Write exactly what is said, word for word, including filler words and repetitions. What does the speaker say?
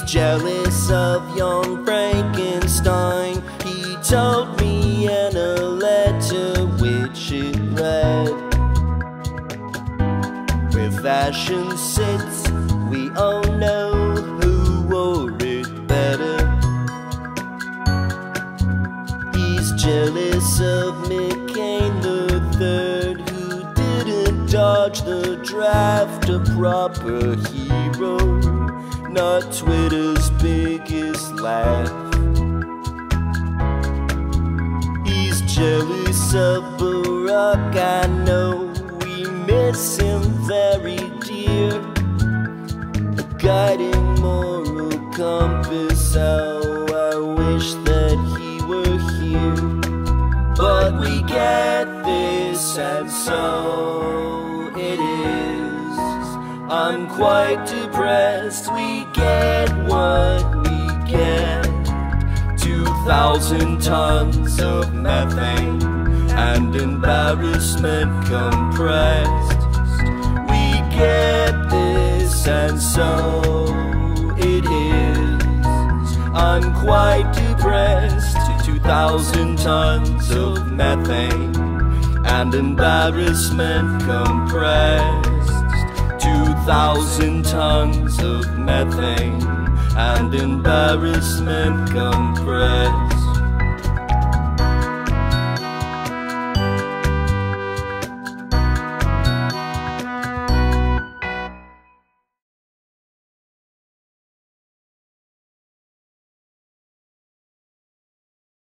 jealous of young Frankenstein. He told me in a letter which it read, where fashion sits, we all know who wore it better. He's jealous of Methane the third, who didn't dodge the draft, a proper hero, not Twitter's biggest laugh. He's jealous of Barack, I know we miss him very dear, a guiding moral compass. How I wish that he were here, but we get this and so it is. I'm quite depressed, we get what we get. Two thousand tons of methane and embarrassment compressed. We get this and so it is. I'm quite depressed. Two thousand tons of methane and embarrassment compressed. Two thousand tons of methane and embarrassment compressed.